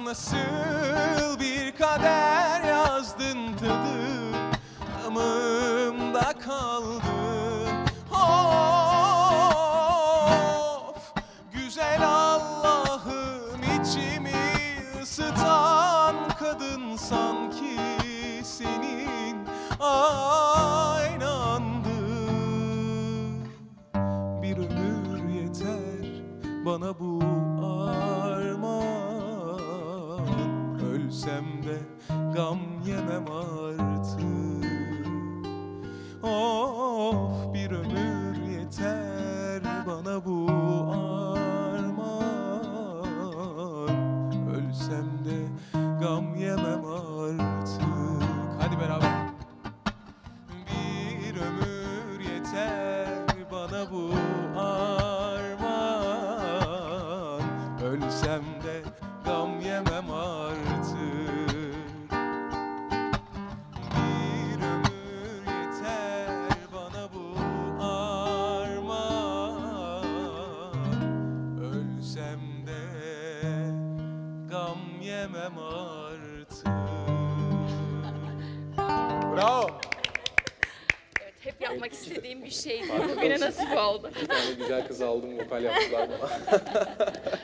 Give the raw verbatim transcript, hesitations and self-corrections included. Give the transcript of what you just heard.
Nasıl bir kader yazdın, tadı damağımda kaldı. Of güzel Allah'ım, içimi ısıtan kadın sanki senin aynandı. Bir ömür yeter bana bu armağan, ölsem de gam yemem artık. Of bir ömür yeter bana bu armağan, ölsem de gam yemem artık. Hadi beraber. Bir ömür yeter bana bu armağan, ölsem de gam yemem artık. Bir ömür yeter bana bu armağan, ölsem de gam yemem artık. Bravo. Evet, hep yapmak istediğim bir şeydi. Bugüne nasip oldu. Bir tane güzel kız aldım, vokal yaptılar bana.